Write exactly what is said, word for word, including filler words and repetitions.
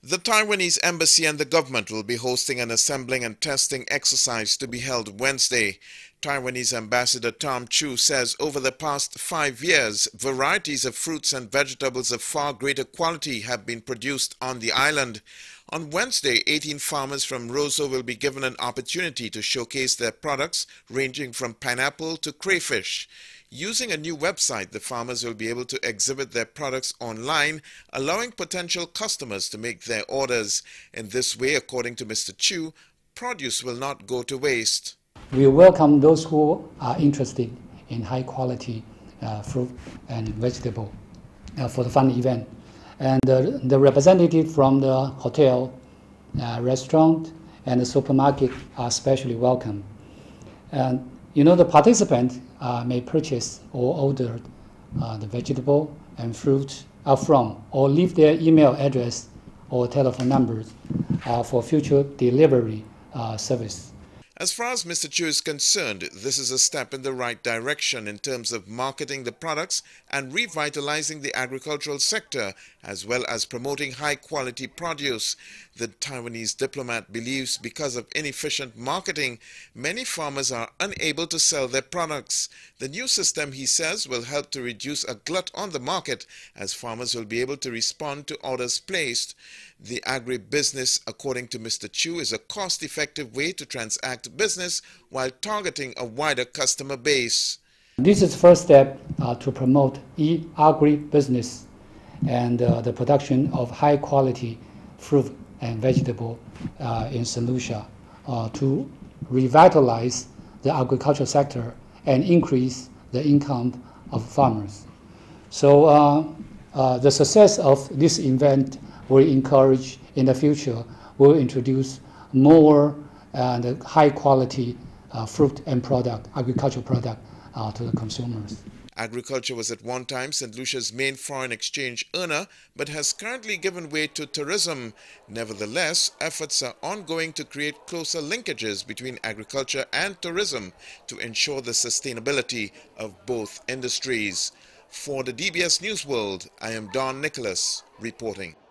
The Taiwanese Embassy and the government will be hosting an assembling and testing exercise to be held Wednesday. Taiwanese Ambassador Tom Chu says over the past five years, varieties of fruits and vegetables of far greater quality have been produced on the island. On Wednesday, eighteen farmers from Roseau will be given an opportunity to showcase their products ranging from pineapple to crayfish. Using a new website, the farmers will be able to exhibit their products online, allowing potential customers to make their orders. In this way, according to Mister Chu, produce will not go to waste. We welcome those who are interested in high-quality uh, fruit and vegetable uh, for the fun event. And uh, the representative from the hotel, uh, restaurant, and the supermarket are especially welcome. And you know, the participant uh, may purchase or order uh, the vegetable and fruit upfront, or leave their email address or telephone numbers uh, for future delivery uh, service. As far as Mister Chu is concerned, this is a step in the right direction in terms of marketing the products and revitalizing the agricultural sector, as well as promoting high-quality produce. The Taiwanese diplomat believes because of inefficient marketing, many farmers are unable to sell their products. The new system, he says, will help to reduce a glut on the market, as farmers will be able to respond to orders placed. The agribusiness, according to Mister Chu, is a cost-effective way to transact business while targeting a wider customer base. This is the first step uh, to promote e-agribusiness and uh, the production of high-quality fruit and vegetable uh, in Saint Lucia uh, to revitalize the agricultural sector and increase the income of farmers. So uh, uh, the success of this event will encourage in the future, will introduce more and high quality uh, fruit and product, agricultural product uh, to the consumers. Agriculture was at one time Saint Lucia's main foreign exchange earner, but has currently given way to tourism. Nevertheless, efforts are ongoing to create closer linkages between agriculture and tourism to ensure the sustainability of both industries. For the D B S News World, I am Don Nicholas reporting.